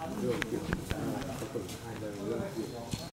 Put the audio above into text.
เรื่องเกี่ยวกับผสมพันธุ์เรื่องเกี่ยว